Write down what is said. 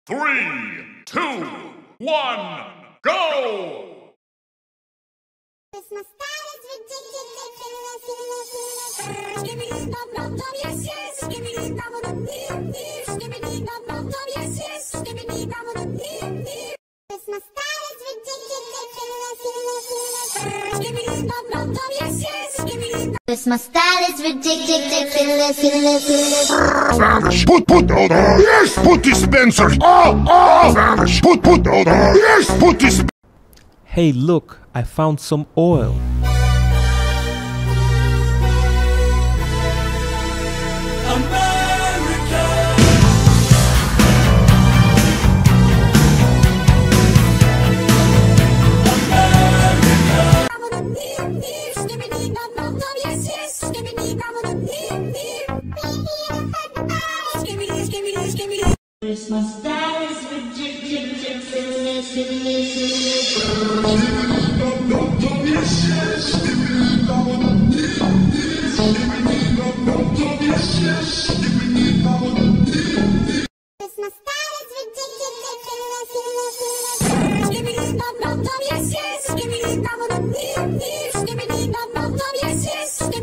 3, 2, 1, go! Christmas style is ridiculous. Skibidi dum dum dum, yes yes. Skibidi dum dum dum dum. Skibidi dum dum dum, yes yes. Skibidi dum dum dum dum. Christmas style is ridiculous. Skibidi dum dum dum, yes yes. Skibidi. Christmas style is ridiculous. Vanish. Put out. Yes. Put dispenser. Vanish. Put out. Yes. Put dispenser. Hey, look, I found some oil. Christmas style is ridiculous. Christmas style is ridiculous. Skibidi dum dum dum, yes yes. Skibidi dum dum dum dum. Skibidi dum dum dum, yes yes.